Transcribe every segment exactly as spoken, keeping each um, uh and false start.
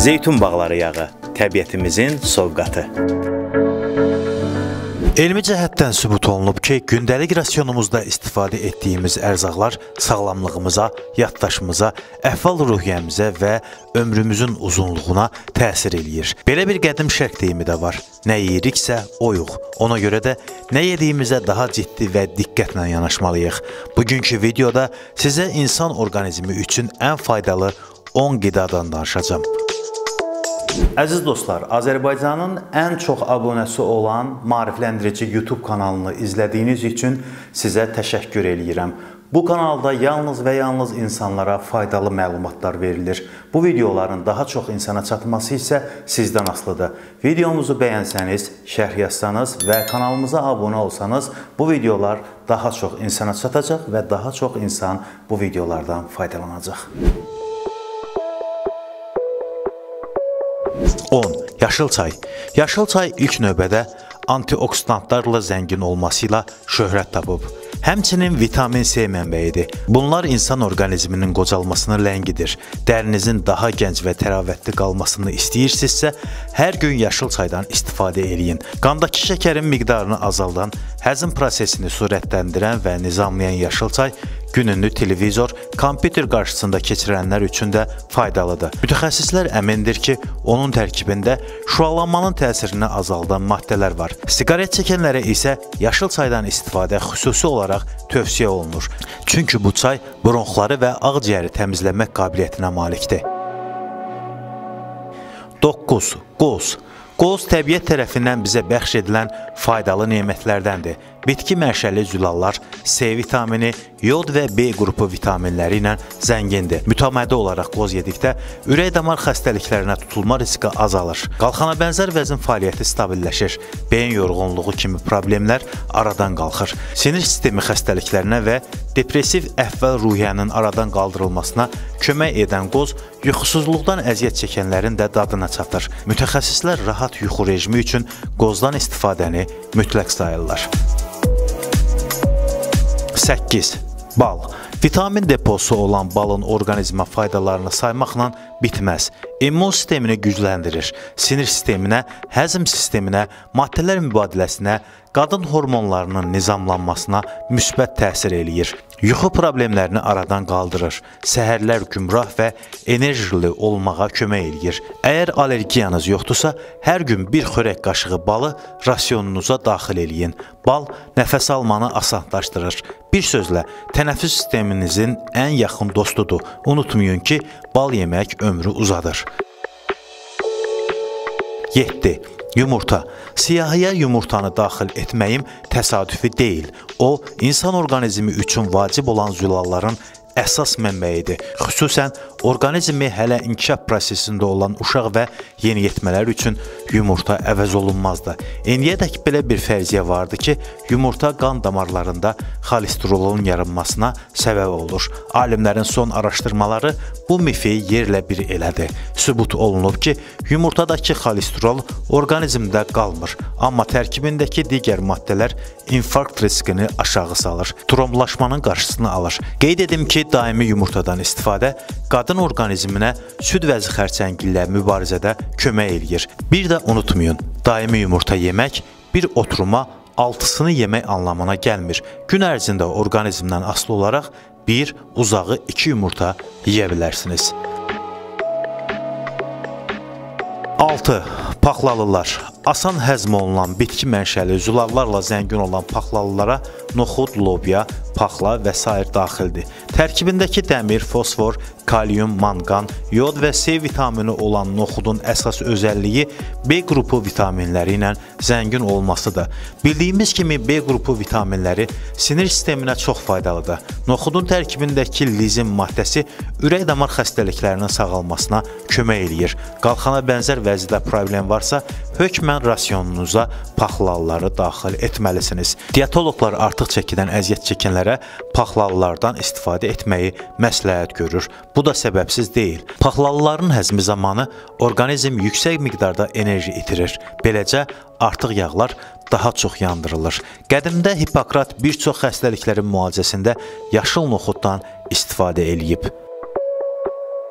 Zeytun bağları yağı, təbiətimizin sovqatı. Elmi cəhətdən sübut olunub ki, gündəlik rasyonumuzda istifadə etdiyimiz ərzaqlar sağlamlığımıza, yaddaşımıza, əhval-ruhiyyəmizə və ömrümüzün uzunluğuna təsir eləyir. Belə bir qədim şərq deyimi də var. Nə yeyiriksə oyuq. Ona görə də nə yediyimizə daha ciddi və diqqətlə yanaşmalıyıq. Bugünkü videoda sizə insan orqanizmi üçün ən faydalı on qidadan danışacağım. Əziz dostlar, Azərbaycanın ən çox abunəsi olan maarifləndirici YouTube kanalını izlədiyiniz üçün sizə təşəkkür eləyirəm. Bu kanalda yalnız və yalnız insanlara faydalı məlumatlar verilir. Bu videoların daha çox insana çatması isə sizdən asılıdır. Videomuzu bəyənsəniz, şərh yazsanız və kanalımıza abunə olsanız, bu videolar daha çox insana çatacaq və daha çox insan bu videolardan faydalanacaq. on. Yaşıl çay. Yaşıl çay ilk növbədə antioksidantlarla zəngin olması ilə şöhrət tapıb. Həmçinin vitamin C mənbəyidir. Bunlar insan orqanizminin qocalmasını ləngidir. Dərinizin daha gənc və təravətli qalmasını istəyirsinizsə, hər gün yaşıl çaydan istifadə eləyin. Qandakı şəkərin miqdarını azaldan, həzm prosesini sürətləndirən və nizamlayan yaşıl çay gününü televizor, kompüter qarşısında keçirənlər üçün də faydalıdır. Mütəxəssislər əmindir ki, onun tərkibində şüalanmanın təsirini azaldan maddələr var. Siqaret çəkənlərə isə yaşıl çaydan istifadə xüsusi olaraq tövsiyə olunur. Çünki bu çay bronxları və ağciyəri təmizləmək qabiliyyətinə malikdir. doqquz. Qoz. Qoz təbiət tərəfindən bizə bəxş edilən faydalı nemətlərdəndir. Bitki mənşəli zülallar, C vitamini, yod və B qrupu vitaminləri ilə zəngindir. Mütəmadi olaraq qoz yedikdə ürək-damar xəstəliklərinə tutulma riski azalır. Qalxana bənzər vəzin fəaliyyəti stabilləşir. Beyin yorğunluğu kimi problemlər aradan qalxır. Sinir sistemi xəstəliklərinə və depressiv əhval-ruhiyyənin aradan qaldırılmasına kömək edən qoz yuxusuzluqdan əziyyət çəkənlərin də dadına çatır. Mütəxəssislər rahat yuxu rejimi üçün qozdan istifadəni mütləq sayırlar. səkkiz. Bal. Vitamin deposu olan balın orqanizmə faydalarını saymaqla bitməz. İmmun sistemini gücləndirir, sinir sisteminə, həzm sisteminə, maddələr mübadiləsinə, qadın hormonlarının nizamlanmasına müsbət təsir eləyir. Yuxu problemlərini aradan qaldırır, səhərlər gümrah və enerjili olmağa kömək eləyir. Əgər allergiyanız yoxdursa, hər gün bir xörək qaşığı balı rasyonunuza daxil eləyin. Bal nəfəs almanı asanlaşdırır. Bir sözlə, tənəffüs sisteminizin ən yaxın dostudur. Unutmayın ki, bal yemək ömrü uzadır. yeddi. Yumurta. Siyahıya yumurtanı daxil etməyim təsadüfi deyil. O, insan orqanizmi üçün vacib olan zülalların əsas mənbəyidir. Xüsusən orqanizmi hələ inkişaf prosesində olan uşaq və yeniyetmələr üçün yumurta əvəz olunmazdır. İndiyədək belə bir fərziyyə vardı ki, yumurta qan damarlarında xolesterolun yaranmasına səbəb olur. Alimlərin son araşdırmaları bu mifi yerlə bir elədi. Sübut olunub ki, yumurtadakı xolesterol orqanizmdə qalmır, amma tərkibindəki digər maddələr infarkt riskini aşağı salır, tromblaşmanın qarşısını alır. Qeyd edim ki, daimi yumurtadan istifadə qadın orqanizminə süd vəzi xərçəngi ilə mübarizədə kömək eləyir. Bir də unutmayın, daimi yumurta yemək bir oturuma altısını yemək anlamına gəlmir. Gün ərzində orqanizmdən asılı olaraq bir, uzağı iki yumurta yeyə bilərsiniz. altı. Paxlalılar. Asan həzm olunan bitki mənşəli zülallarla zəngin olan paxlalılara noxud, lobya, paxla və sair daxildir. Tərkibindəki dəmir, fosfor, kalium, manqan, yod və C vitamini olan noxudun əsas özəlliyi B qrupu vitaminləri ilə zəngin olmasıdır. Bildiyimiz kimi B qrupu vitaminləri sinir sisteminə çox faydalıdır. Noxudun tərkibindəki lizin maddəsi ürək-damar xəstəliklərinin sağalmasına kömək eləyir. Qalxana bənzər vəzidə problem varsa, hökmən rasyonunuza paxlalıları daxil etməlisiniz. Dietologlar artıq çəkidən əziyyət çəkənlərə paxlalılardan istifadə etməyi məsləhət görür. Bu da səbəbsiz deyil. Paxlalıların həzmi zamanı orqanizm yüksək miqdarda enerji itirir. Beləcə, artıq yağlar daha çox yandırılır. Qədimdə Hipokrat bir çox xəstəliklərin müalicəsində yaşıl noxuddan istifadə eləyib.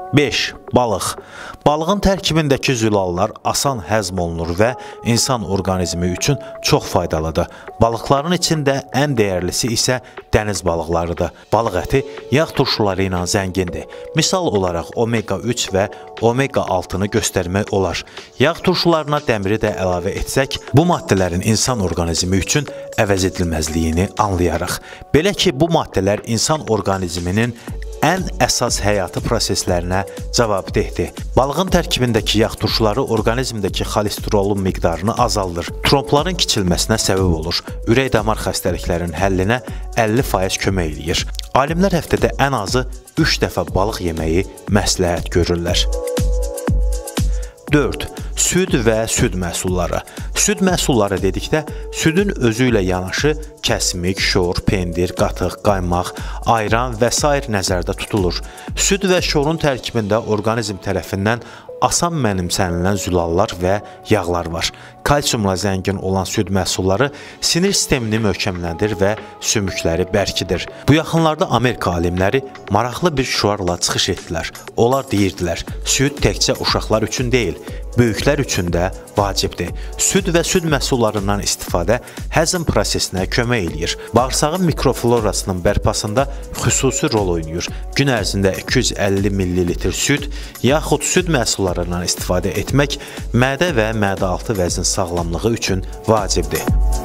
beş. Balıq. Balığın tərkibindəki zülallar asan həzm olunur və insan orqanizmi üçün çox faydalıdır. Balıqların içində ən dəyərlisi isə dəniz balıqlarıdır. Balıq əti yağ turşuları ilə zəngindir. Misal olaraq omega üç və omega altını göstərmək olar. Yağ turşularına dəmiri də əlavə etsək, bu maddələrin insan orqanizmi üçün əvəz edilməzliyini anlayarıq. Belə ki, bu maddələr insan orqanizminin ən əsas həyati proseslərinə cavabdehdir. Balığın tərkibindəki yağ turşuları orqanizmdəki xolesterolun miqdarını azaldır, trombların kiçilməsinə səbəb olur, ürək-damar xəstəliklərinin həllinə əlli faiz kömək eləyir. Alimlər həftədə ən azı üç dəfə balıq yeməyi məsləhət görürlər. dörd. Süd və süd məhsulları. Süd məhsulları dedikdə, südün özü ilə yanaşı kəsmik, şor, pendir, qatıq, qaymaq, ayran və sair nəzərdə tutulur. Süd və şorun tərkibində orqanizm tərəfindən asan mənimsənilən zülallar və yağlar var. Kalsiumla zəngin olan süd məhsulları sinir sistemini möhkəmləndir və sümükləri bərkidir. Bu yaxınlarda Amerika alimləri maraqlı bir şüarla çıxış etdilər. Onlar deyirdilər, süd təkcə uşaqlar üçün deyil, böyüklər üçün də vacibdir. Süd və süd məhsullarından istifadə həzm prosesinə kömək eləyir. Bağırsağın mikroflorasının bərpasında xüsusi rol oynayır. Gün ərzində iki yüz əlli millilitr süd, yaxud süd məhsullarından istifadə etmək mədə və mədə-altı vəzin sağlamlığı üçün vacibdir.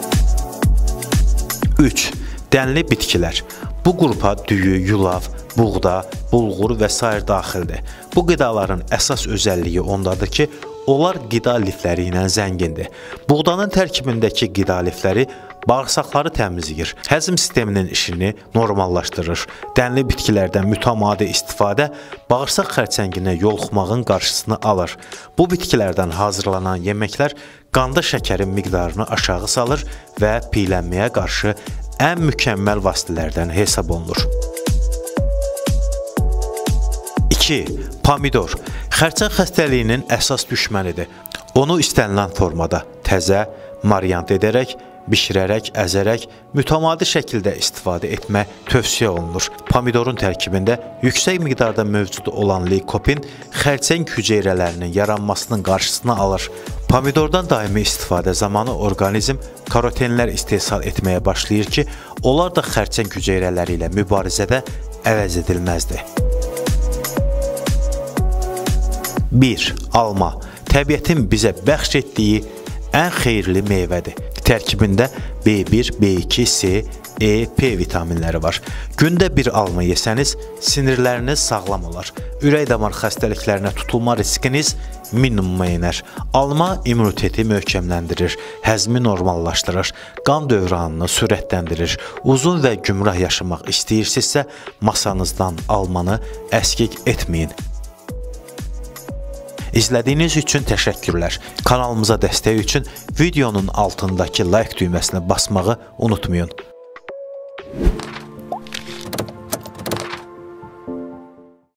üç. Dənli bitkilər. Bu qrupa düyü, yulaf, buğda, bulğur və sair daxildir. Bu qidaların əsas özəlliyi ondadır ki, onlar qida lifləri ilə zəngindir. Buğdanın tərkibindəki qida lifləri bağırsaqları təmizləyir, həzm sisteminin işini normallaşdırır. Dənli bitkilərdən mütəmadi istifadə bağırsaq xərçənginə yoluxmağın qarşısını alır. Bu bitkilərdən hazırlanan yeməklər qanda şəkərin miqdarını aşağı salır və piylənməyə qarşı ən mükəmməl vasitələrdən hesab olunur. iki. Pomidor. Xərçəng xəstəliyinin əsas düşmənidir. Onu istənilən formada, təzə, mariant edərək, bişirərək, əzərək, mütəmadi şəkildə istifadə etmək tövsiyə olunur. Pomidorun tərkibində yüksək miqdarda mövcud olan leykopin xərçəng hüceyrələrinin yaranmasının qarşısını alır. Pomidordan daimi istifadə zamanı orqanizm karotenlər istehsal etməyə başlayır ki, onlar da xərçəng hüceyrələri ilə mübarizədə əvəz edilməzdir. bir. Alma. Təbiətin bizə bəxş etdiyi ən xeyirli meyvədir. Tərkibində B bir, B iki, C, E, P vitaminləri var. Gündə bir alma yesəniz, sinirləriniz sağlam olar. Ürək-damar xəstəliklərinə tutulma riskiniz minimuma iner. Alma immuniteti möhkəmləndirir, həzmi normallaşdırır, qan dövranını sürətləndirir. Uzun və gümrah yaşamaq istəyirsinizsə, masanızdan almanı əskik etməyin. İzlədiyiniz üçün təşəkkürlər. Kanalımıza dəstək üçün videonun altındakı like düyməsini basmağı unutmayın.